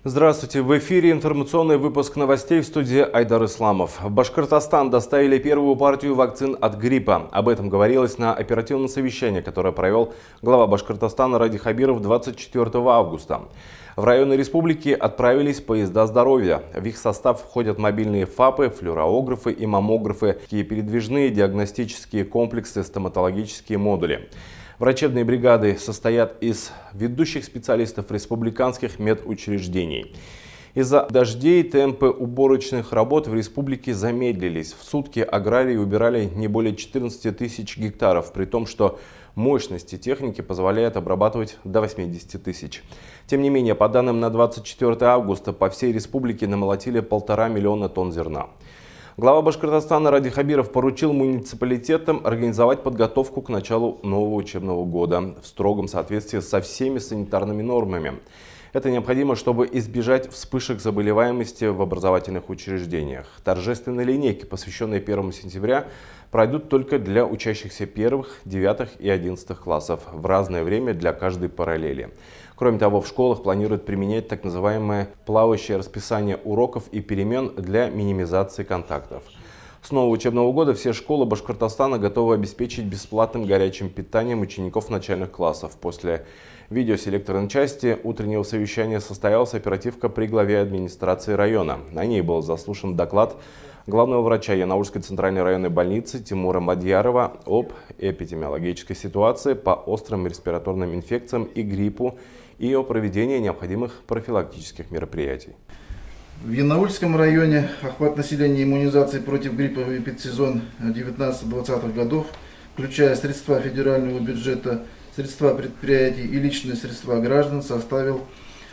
Здравствуйте! В эфире информационный выпуск новостей в студии Айдар Исламов. В Башкортостан доставили первую партию вакцин от гриппа. Об этом говорилось на оперативном совещании, которое провел глава Башкортостана Ради Хабиров 24 августа. В районы республики отправились поезда здоровья. В их состав входят мобильные ФАПы, флюорографы и маммографы, передвижные диагностические комплексы, стоматологические модули. Врачебные бригады состоят из ведущих специалистов республиканских медучреждений. Из-за дождей темпы уборочных работ в республике замедлились. В сутки аграрии убирали не более 14 тысяч гектаров, при том, что мощности техники позволяют обрабатывать до 80 тысяч. Тем не менее, по данным на 24 августа, по всей республике намолотили 1,5 миллиона тонн зерна. Глава Башкортостана Ради Хабиров поручил муниципалитетам организовать подготовку к началу нового учебного года в строгом соответствии со всеми санитарными нормами. Это необходимо, чтобы избежать вспышек заболеваемости в образовательных учреждениях. Торжественные линейки, посвященные 1 сентября, пройдут только для учащихся 1, 9 и 11 классов в разное время для каждой параллели. Кроме того, в школах планируют применять так называемое плавающее расписание уроков и перемен для минимизации контактов. С нового учебного года все школы Башкортостана готовы обеспечить бесплатным горячим питанием учеников начальных классов. После видеоселекторной части утреннего совещания состоялась оперативка при главе администрации района. На ней был заслушан доклад главного врача Янаульской центральной районной больницы Тимура Мадьярова об эпидемиологической ситуации по острым респираторным инфекциям и гриппу и о проведении необходимых профилактических мероприятий. В Янаульском районе охват населения иммунизации против гриппа в эпидсезон 19-20 годов, включая средства федерального бюджета, средства предприятий и личные средства граждан, составил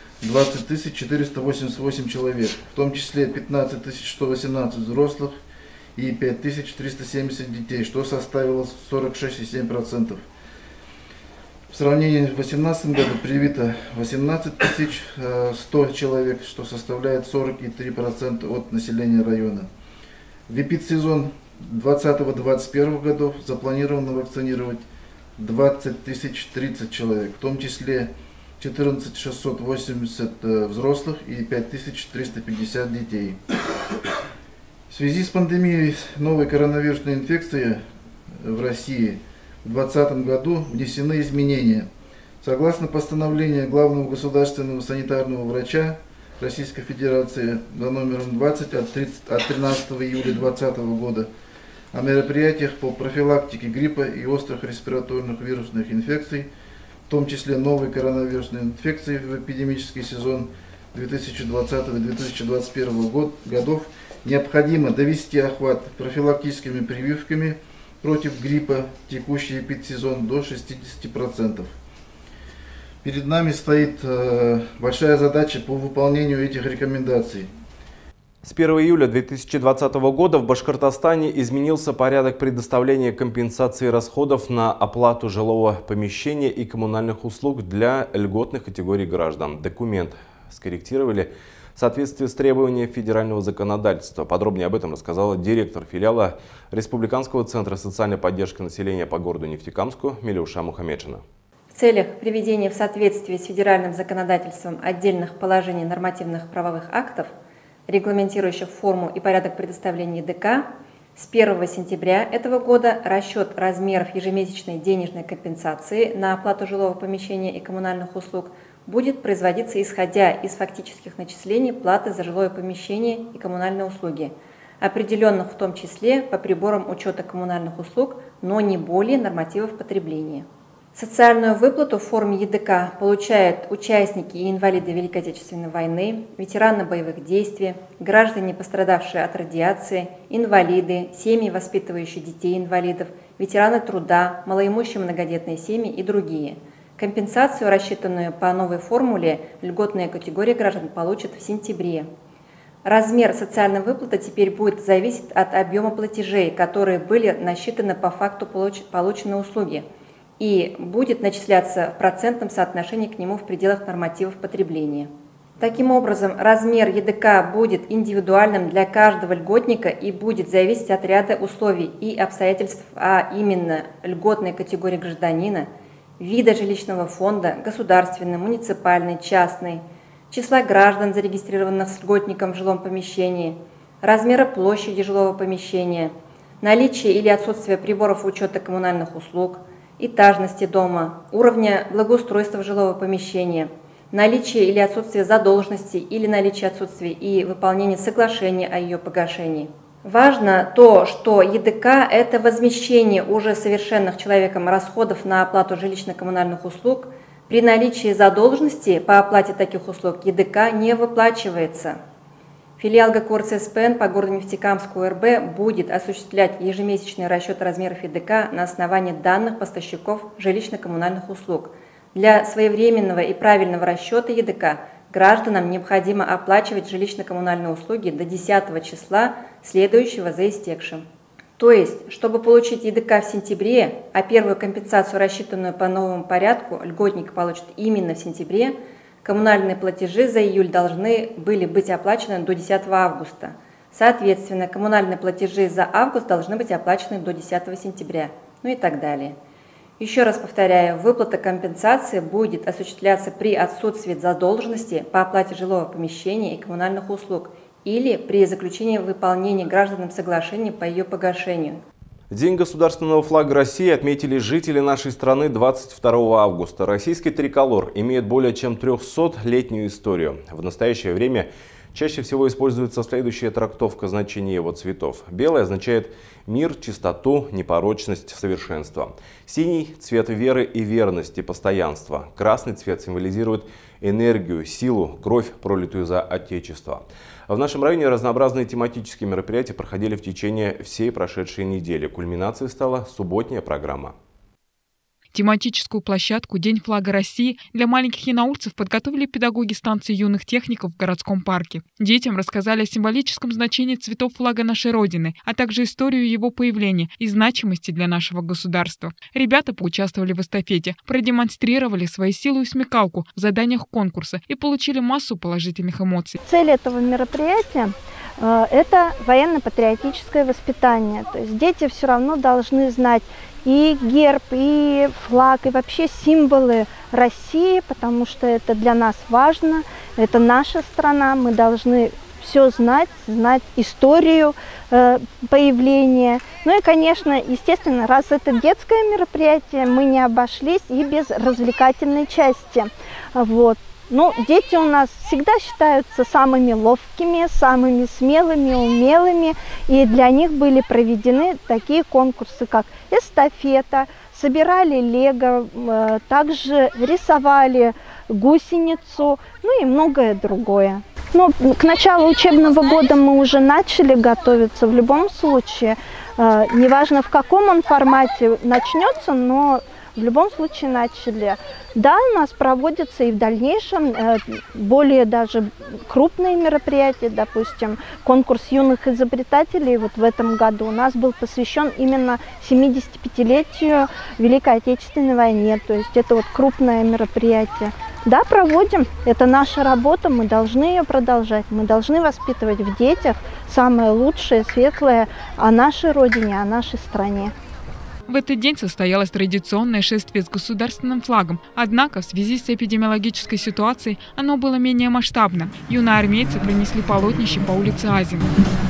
20 488 человек, в том числе 15 118 взрослых и 5370 детей, что составило 46,7%. В сравнении с 2018 годом привито 18 100 человек, что составляет 43% от населения района. В эпидсезон 2020-2021 годов запланировано вакцинировать 20 030 человек, в том числе 14 680 взрослых и 5350 детей. В связи с пандемией новой коронавирусной инфекции в России в 2020 году внесены изменения. Согласно постановлению главного государственного санитарного врача Российской Федерации за номером 20 от 13 июля 2020 года о мероприятиях по профилактике гриппа и острых респираторных вирусных инфекций, в том числе новой коронавирусной инфекции в эпидемический сезон 2020-2021 годов, необходимо довести охват профилактическими прививками против гриппа текущий эпидсезон до 60%. Перед нами стоит большая задача по выполнению этих рекомендаций. С 1 июля 2020 года в Башкортостане изменился порядок предоставления компенсации расходов на оплату жилого помещения и коммунальных услуг для льготных категорий граждан. Документ скорректировали в соответствии с требованиями федерального законодательства. Подробнее об этом рассказала директор филиала Республиканского центра социальной поддержки населения по городу Нефтекамску Милюша Мухаммеджина. В целях приведения в соответствие с федеральным законодательством отдельных положений нормативных правовых актов, регламентирующих форму и порядок предоставления ДК, с 1 сентября этого года расчет размеров ежемесячной денежной компенсации на оплату жилого помещения и коммунальных услуг будет производиться исходя из фактических начислений платы за жилое помещение и коммунальные услуги, определенных в том числе по приборам учета коммунальных услуг, но не более нормативов потребления. Социальную выплату в форме ЕДК получают участники и инвалиды Великой Отечественной войны, ветераны боевых действий, граждане, пострадавшие от радиации, инвалиды, семьи, воспитывающие детей-инвалидов, ветераны труда, малоимущие многодетные семьи и другие. Компенсацию, рассчитанную по новой формуле, льготная категория граждан получат в сентябре. Размер социальной выплаты теперь будет зависеть от объема платежей, которые были насчитаны по факту полученной услуги, и будет начисляться в процентном соотношении к нему в пределах нормативов потребления. Таким образом, размер ЕДК будет индивидуальным для каждого льготника и будет зависеть от ряда условий и обстоятельств, а именно льготной категории гражданина, вида жилищного фонда, государственный, муниципальный, частный, числа граждан, зарегистрированных с льготником в жилом помещении, размера площади жилого помещения, наличие или отсутствие приборов учета коммунальных услуг, этажности дома, уровня благоустройства жилого помещения, наличие или отсутствие задолженности или наличие отсутствия и выполнение соглашения о ее погашении. Важно то, что ЕДК – это возмещение уже совершенных человеком расходов на оплату жилищно-коммунальных услуг. При наличии задолженности по оплате таких услуг ЕДК не выплачивается. Филиал ГКОР ЦСПН по городу Нефтекамску РБ будет осуществлять ежемесячный расчет размеров ЕДК на основании данных поставщиков жилищно-коммунальных услуг. Для своевременного и правильного расчета ЕДК гражданам необходимо оплачивать жилищно-коммунальные услуги до 10 числа, следующего за истекшим. То есть, чтобы получить ЕДК в сентябре, а первую компенсацию, рассчитанную по новому порядку, льготник получит именно в сентябре, коммунальные платежи за июль должны были быть оплачены до 10 августа. Соответственно, коммунальные платежи за август должны быть оплачены до 10 сентября, ну и так далее. Еще раз повторяю, выплата компенсации будет осуществляться при отсутствии задолженности по оплате жилого помещения и коммунальных услуг или при заключении выполнения гражданам соглашений по ее погашению. День государственного флага России отметили жители нашей страны 22 августа. Российский триколор имеет более чем 300-летнюю историю. В настоящее время чаще всего используется следующая трактовка значения его цветов. Белый означает мир, чистоту, непорочность, совершенство. Синий – цвет веры и верности, постоянства. Красный цвет символизирует энергию, силу, кровь, пролитую за Отечество. В нашем районе разнообразные тематические мероприятия проходили в течение всей прошедшей недели. Кульминацией стала субботняя программа. Тематическую площадку «День флага России» для маленьких янаульцев подготовили педагоги станции юных техников в городском парке. Детям рассказали о символическом значении цветов флага нашей Родины, а также историю его появления и значимости для нашего государства. Ребята поучаствовали в эстафете, продемонстрировали свои силы и смекалку в заданиях конкурса и получили массу положительных эмоций. Цель этого мероприятия – это военно-патриотическое воспитание. То есть дети все равно должны знать и герб, и флаг, и вообще символы России, потому что это для нас важно, это наша страна, мы должны все знать историю появления. Ну и, конечно, естественно, раз это детское мероприятие, мы не обошлись и без развлекательной части. Вот. Ну, дети у нас всегда считаются самыми ловкими, самыми смелыми, умелыми, и для них были проведены такие конкурсы, как эстафета, собирали лего, также рисовали гусеницу, ну и многое другое. Ну, к началу учебного года мы уже начали готовиться. В любом случае, неважно в каком он формате начнется, но в любом случае начали. Да, у нас проводятся и в дальнейшем более даже крупные мероприятия, допустим, конкурс юных изобретателей вот в этом году у нас был посвящен именно 75-летию Великой Отечественной войне, то есть это вот крупное мероприятие. Да, проводим, это наша работа, мы должны ее продолжать, мы должны воспитывать в детях самое лучшее, светлое о нашей Родине, о нашей стране. В этот день состоялось традиционное шествие с государственным флагом. Однако в связи с эпидемиологической ситуацией оно было менее масштабно. Юные армейцы пронесли полотнище по улице Азина.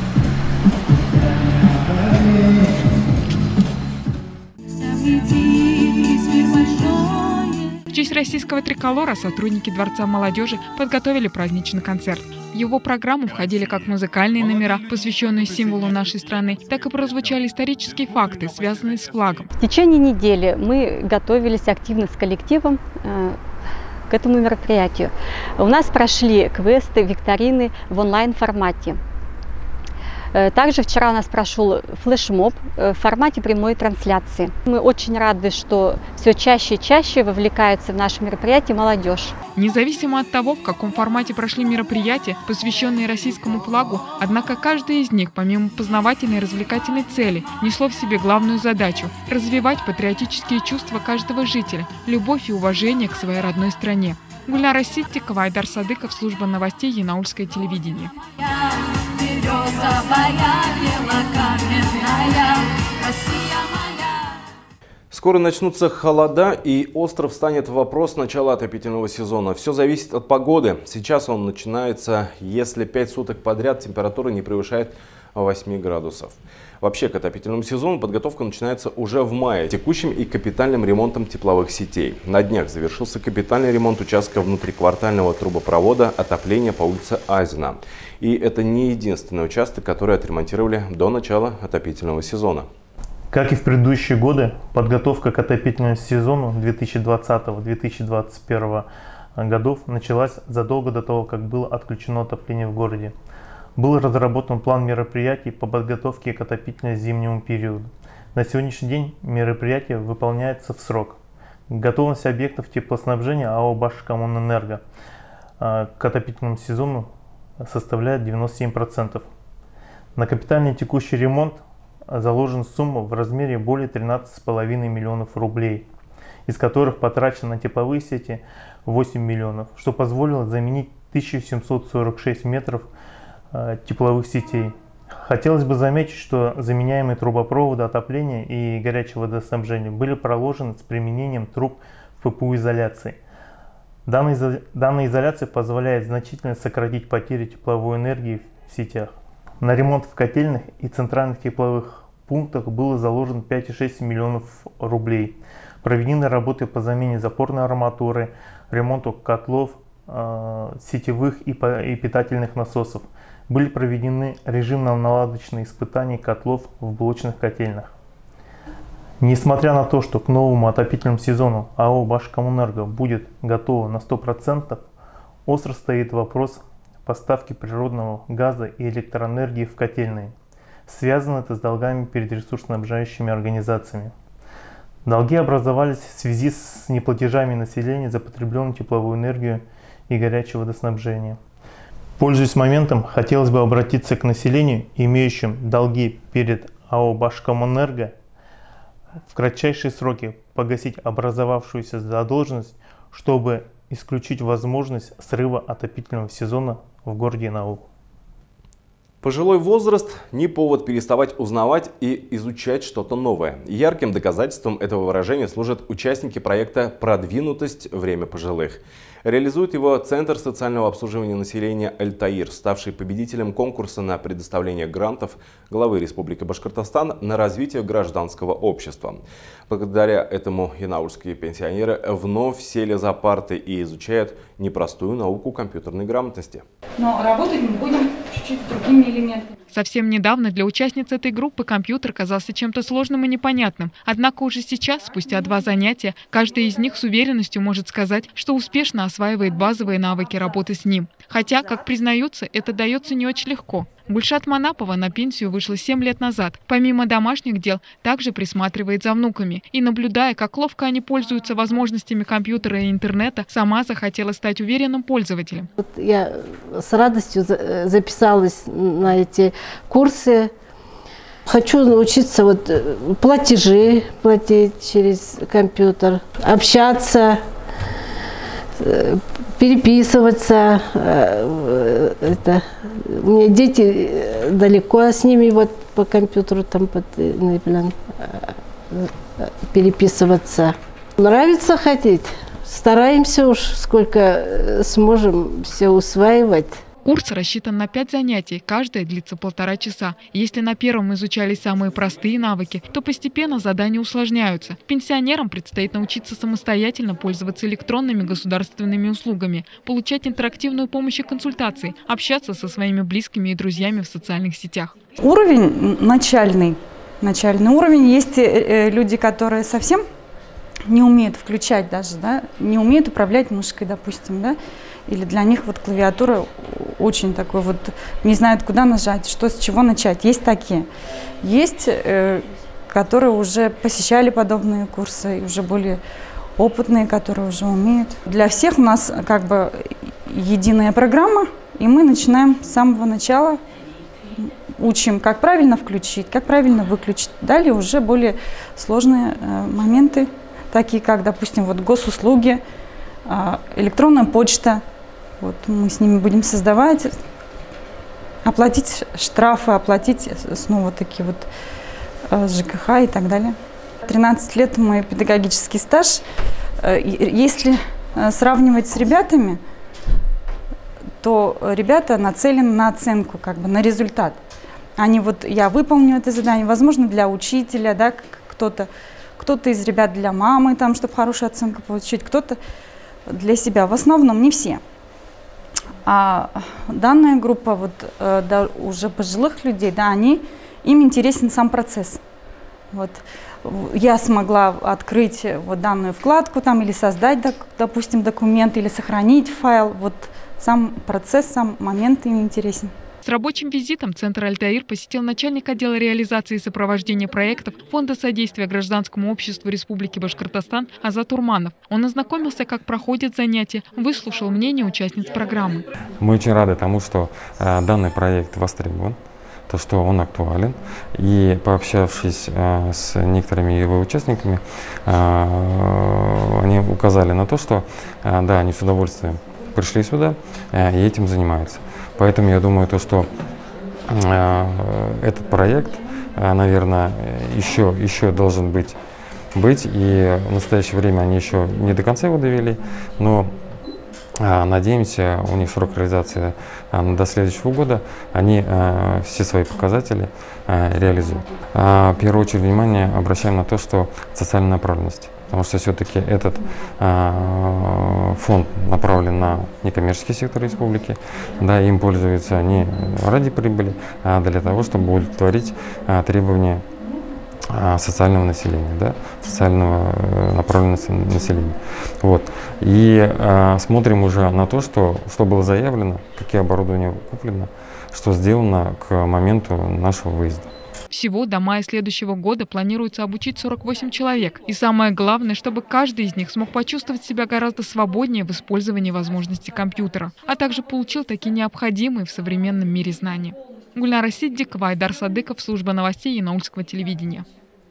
В честь российского триколора сотрудники Дворца молодежи подготовили праздничный концерт. В его программу входили как музыкальные номера, посвященные символу нашей страны, так и прозвучали исторические факты, связанные с флагом. В течение недели мы готовились активно с коллективом к этому мероприятию. У нас прошли квесты, викторины в онлайн-формате. Также вчера у нас прошел флешмоб в формате прямой трансляции. Мы очень рады, что все чаще и чаще вовлекается в наше мероприятие молодежь. Независимо от того, в каком формате прошли мероприятия, посвященные российскому флагу, однако каждое из них, помимо познавательной и развлекательной цели, несло в себе главную задачу – развивать патриотические чувства каждого жителя, любовь и уважение к своей родной стране. Гульнара Ситтикова, Айдар Садыков, служба новостей Янаульское телевидение. Скоро Скоро начнутся холода, и остров станет вопрос начала отопительного сезона. Все зависит от погоды. Сейчас он начинается, если 5 суток подряд температура не превышает 8 градусов. Вообще, к отопительному сезону подготовка начинается уже в мае текущим и капитальным ремонтом тепловых сетей. На днях завершился капитальный ремонт участка внутриквартального трубопровода отопления по улице Азина. И это не единственный участок, который отремонтировали до начала отопительного сезона. Как и в предыдущие годы, подготовка к отопительному сезону 2020-2021 годов началась задолго до того, как было отключено отопление в городе. Был разработан план мероприятий по подготовке к отопительно-зимнему периоду. На сегодняшний день мероприятие выполняется в срок. Готовность объектов теплоснабжения АО «Башкоммунэнерго» к отопительному сезону составляет 97%. На капитальный текущий ремонт заложена сумма в размере более 13,5 миллионов рублей, из которых потрачено на тепловые сети 8 миллионов, что позволило заменить 1746 метров тепловых сетей. Хотелось бы заметить, что заменяемые трубопроводы отопления и горячего водоснабжения были проложены с применением труб ППУ-изоляции. Данная изоляция позволяет значительно сократить потери тепловой энергии в сетях. На ремонт в котельных и центральных тепловых пунктах было заложено 5,6 миллионов рублей. Проведены работы по замене запорной арматуры, ремонту котлов, сетевых и питательных насосов. Были проведены режимно-наладочные испытания котлов в блочных котельных. Несмотря на то, что к новому отопительному сезону АО «Башкоммунэнерго» будет готова на 100%, остро стоит вопрос поставки природного газа и электроэнергии в котельные. Связано это с долгами перед ресурсоснабжающими организациями. Долги образовались в связи с неплатежами населения за потребленную тепловую энергию и горячее водоснабжение. Пользуясь моментом, хотелось бы обратиться к населению, имеющим долги перед АО «Башкоммунэнерго», в кратчайшие сроки погасить образовавшуюся задолженность, чтобы исключить возможность срыва отопительного сезона в городе Наул. Пожилой возраст – не повод переставать узнавать и изучать что-то новое. Ярким доказательством этого выражения служат участники проекта «Продвинутость. Время пожилых». Реализует его Центр социального обслуживания населения «Альтаир», ставший победителем конкурса на предоставление грантов главы Республики Башкортостан на развитие гражданского общества. Благодаря этому янаульские пенсионеры вновь сели за парты и изучают непростую науку компьютерной грамотности. Но работать мы будем чуть-чуть другими элементами. Совсем недавно для участниц этой группы компьютер казался чем-то сложным и непонятным. Однако уже сейчас, спустя 2 занятия, каждая из них с уверенностью может сказать, что успешно осваивает базовые навыки работы с ним. Хотя, как признаются, это дается не очень легко. Гульшат Манапова на пенсию вышла 7 лет назад. Помимо домашних дел, также присматривает за внуками. И, наблюдая, как ловко они пользуются возможностями компьютера и интернета, сама захотела стать уверенным пользователем. Я с радостью записалась на эти курсы. Хочу научиться платежи платить через компьютер, общаться, переписываться. У меня дети далеко, с ними по компьютеру переписываться. Нравится ходить. Стараемся уж, сколько сможем все усваивать. Курс рассчитан на 5 занятий, каждое длится 1,5 часа. Если на первом изучались самые простые навыки, то постепенно задания усложняются. Пенсионерам предстоит научиться самостоятельно пользоваться электронными государственными услугами, получать интерактивную помощь и консультации, общаться со своими близкими и друзьями в социальных сетях. Уровень начальный уровень. Есть люди, которые совсем не умеют включать даже, не умеют управлять мышкой, допустим, или для них клавиатура очень такой не знают, куда нажать, что с чего начать. Есть такие. Есть, которые уже посещали подобные курсы, уже более опытные, которые уже умеют. Для всех у нас единая программа, и мы начинаем с самого начала, учим, как правильно включить, как правильно выключить. Далее уже более сложные моменты, такие как, допустим, госуслуги, электронная почта. Мы с ними будем создавать, оплатить штрафы, оплатить снова такие ЖКХ и так далее. 13 лет мой педагогический стаж. Если сравнивать с ребятами, то ребята нацелены на оценку, как бы на результат. Они вот, я выполню это задание, возможно, для учителя, да, кто-то из ребят для мамы, там, чтобы хорошую оценку получить, кто-то для себя. В основном не все. А данная группа вот, да, уже пожилых людей, да, им интересен сам процесс. Вот. Я смогла открыть вот данную вкладку там, или создать, допустим, документ, или сохранить файл. Вот сам процесс, сам момент им интересен. С рабочим визитом Центр «Альтаир» посетил начальник отдела реализации и сопровождения проектов Фонда содействия гражданскому обществу Республики Башкортостан Азат Урманов. Он ознакомился, как проходят занятия, выслушал мнение участниц программы. Мы очень рады тому, что данный проект востребован, то, что он актуален. И пообщавшись с некоторыми его участниками, они указали на то, что да, они с удовольствием пришли сюда и этим занимаются. Поэтому я думаю, что этот проект, наверное, еще должен быть. И в настоящее время они еще не до конца его довели, но надеемся, у них срок реализации до следующего года, они все свои показатели реализуют. В первую очередь внимание обращаем на то, что социальная направленность. Потому что все-таки этот фонд направлен на некоммерческий сектор республики, да, им пользуются не ради прибыли, а для того, чтобы удовлетворить требования социального населения, да, социального направленности населения. Вот. И смотрим уже на то, что было заявлено, какие оборудования куплено, что сделано к моменту нашего выезда. Всего до мая следующего года планируется обучить 48 человек. И самое главное, чтобы каждый из них смог почувствовать себя гораздо свободнее в использовании возможностей компьютера, а также получил такие необходимые в современном мире знания. Гульнара Сиддикова, Айдар Садыков, служба новостей Янаульского телевидения.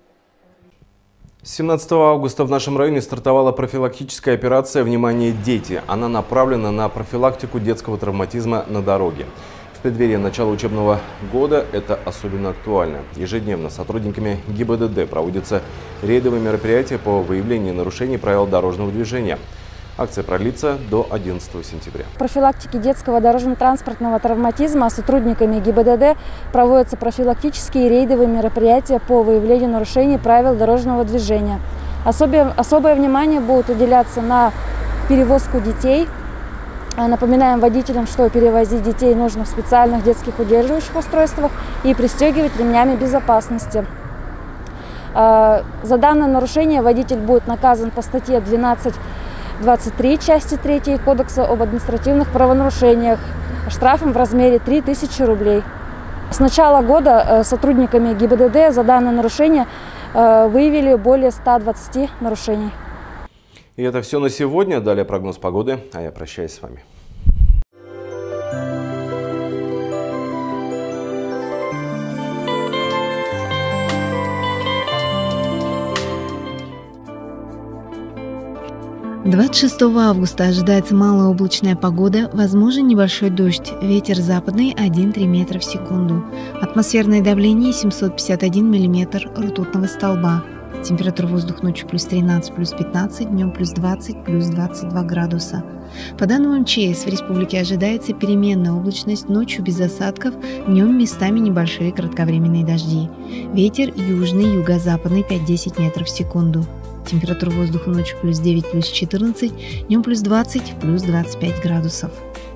С 17 августа в нашем районе стартовала профилактическая операция «Внимание, дети». Она направлена на профилактику детского травматизма на дороге. В преддверии начала учебного года это особенно актуально. Ежедневно сотрудниками ГИБДД проводятся рейдовые мероприятия по выявлению нарушений правил дорожного движения. Акция продлится до 11 сентября. В профилактике детского дорожно-транспортного травматизма сотрудниками ГИБДД проводятся профилактические рейдовые мероприятия по выявлению нарушений правил дорожного движения. Особое внимание будет уделяться на перевозку детей. Напоминаем водителям, что перевозить детей нужно в специальных детских удерживающих устройствах и пристегивать ремнями безопасности. За данное нарушение водитель будет наказан по статье 12.23 части 3 Кодекса об административных правонарушениях штрафом в размере 3000 рублей. С начала года сотрудниками ГИБДД за данное нарушение выявили более 120 нарушений. И это все на сегодня. Далее прогноз погоды, а я прощаюсь с вами. – 26 августа ожидается малооблачная погода, возможен небольшой дождь, ветер западный 1–3 метра в секунду, атмосферное давление 751 миллиметр ртутного столба. Температура воздуха ночью плюс 13, плюс 15, днем плюс 20, плюс 22 градуса. По данным МЧС, в республике ожидается переменная облачность, ночью без осадков, днем местами небольшие кратковременные дожди. Ветер южный, юго-западный 5–10 метров в секунду. Температура воздуха ночью плюс 9, плюс 14, днем плюс 20, плюс 25 градусов.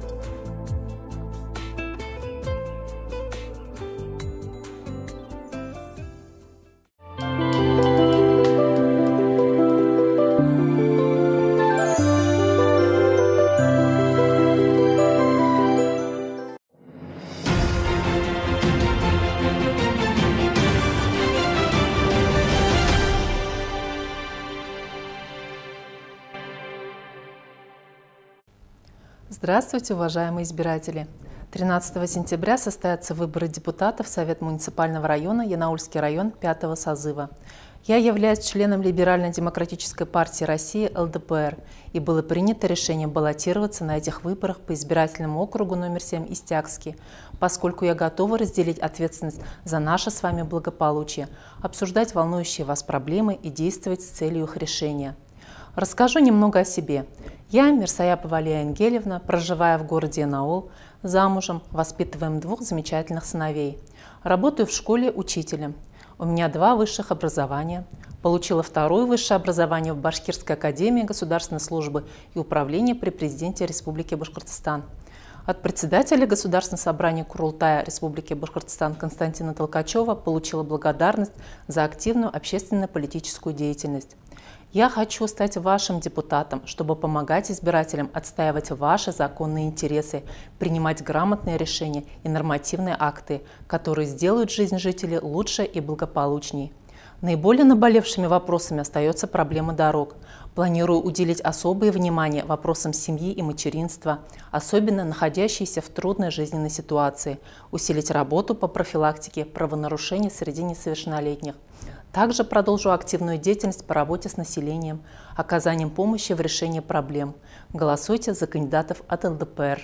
Здравствуйте, уважаемые избиратели! 13 сентября состоятся выборы депутатов в Совет муниципального района Янаульский район 5-го созыва. Я являюсь членом Либерально-демократической партии России ЛДПР, и было принято решение баллотироваться на этих выборах по избирательному округу номер 7 Истякский, поскольку я готова разделить ответственность за наше с вами благополучие, обсуждать волнующие вас проблемы и действовать с целью их решения. Расскажу немного о себе. Я, Мирсаяпова Алия Энгелевна, проживая в городе Янаул, замужем, воспитываем 2 замечательных сыновей. Работаю в школе учителем. У меня 2 высших образования. Получила 2-е высшее образование в Башкирской академии государственной службы и управления при президенте Республики Башкортостан. От председателя Государственного собрания Курултая Республики Башкортостан Константина Толкачева получила благодарность за активную общественно-политическую деятельность. Я хочу стать вашим депутатом, чтобы помогать избирателям отстаивать ваши законные интересы, принимать грамотные решения и нормативные акты, которые сделают жизнь жителей лучше и благополучней. Наиболее наболевшими вопросами остается проблема дорог. Планирую уделить особое внимание вопросам семьи и материнства, особенно находящиеся в трудной жизненной ситуации, усилить работу по профилактике правонарушений среди несовершеннолетних. Также продолжу активную деятельность по работе с населением, оказанием помощи в решении проблем. Голосуйте за кандидатов от ЛДПР.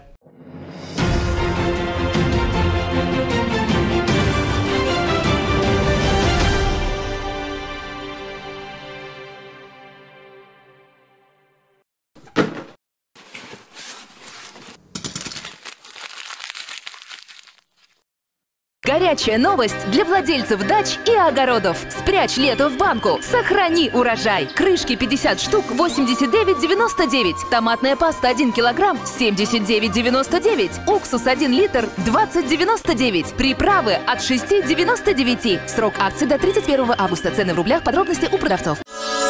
Горячая новость для владельцев дач и огородов. Спрячь лето в банку, сохрани урожай. Крышки 50 штук 89,99. Томатная паста 1 килограмм 79,99. Уксус 1 литр 20,99. Приправы от 6,99. Срок акции до 31 августа. Цены в рублях. Подробности у продавцов.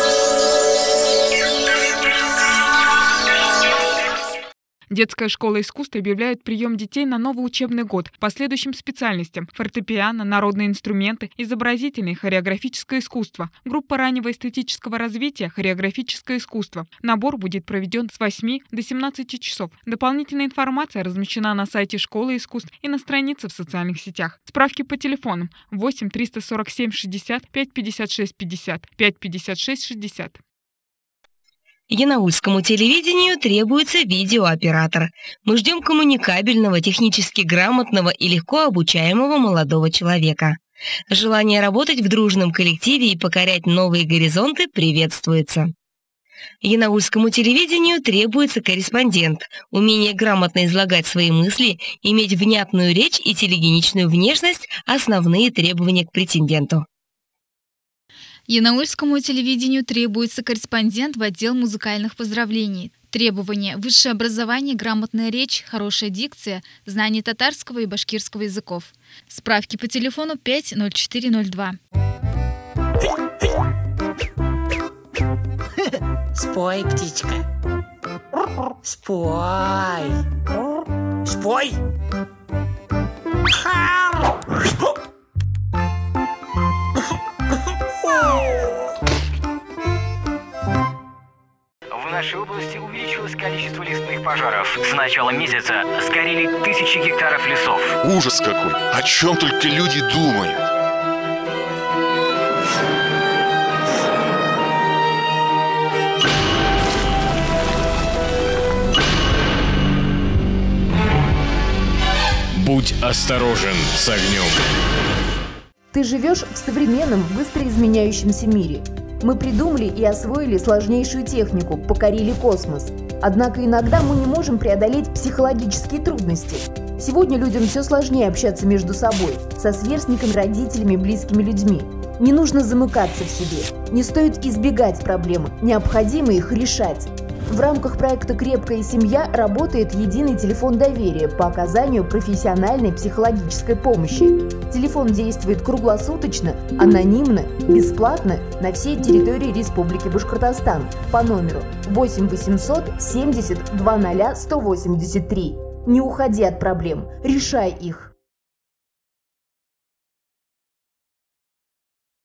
Детская школа искусств объявляет прием детей на новый учебный год по следующим специальностям: фортепиано, народные инструменты, изобразительное и хореографическое искусство, группа раннего эстетического развития, хореографическое искусство. Набор будет проведен с 8 до 17 часов. Дополнительная информация размещена на сайте школы искусств и на странице в социальных сетях. Справки по телефонам 8 347 60 5 56 50 5 56 60. Янаульскому телевидению требуется видеооператор. Мы ждем коммуникабельного, технически грамотного и легко обучаемого молодого человека. Желание работать в дружном коллективе и покорять новые горизонты приветствуется. Янаульскому телевидению требуется корреспондент, умение грамотно излагать свои мысли, иметь внятную речь и телегеничную внешность – основные требования к претенденту. Янаульскому телевидению требуется корреспондент в отдел музыкальных поздравлений. Требования: высшее образование, грамотная речь, хорошая дикция, знание татарского и башкирского языков. Справки по телефону 50402. Спой, птичка. Спой. Спой. В нашей области увеличилось количество лесных пожаров. С начала месяца сгорели тысячи гектаров лесов. Ужас какой! О чем только люди думают! Будь осторожен с огнем. Ты живешь в современном, быстро изменяющемся мире. Мы придумали и освоили сложнейшую технику, покорили космос. Однако иногда мы не можем преодолеть психологические трудности. Сегодня людям все сложнее общаться между собой, со сверстниками, родителями, близкими людьми. Не нужно замыкаться в себе, не стоит избегать проблем, необходимо их решать. В рамках проекта «Крепкая семья» работает единый телефон доверия по оказанию профессиональной психологической помощи. Телефон действует круглосуточно, анонимно, бесплатно на всей территории Республики Башкортостан по номеру 8 800 70 00 183. Не уходи от проблем, решай их.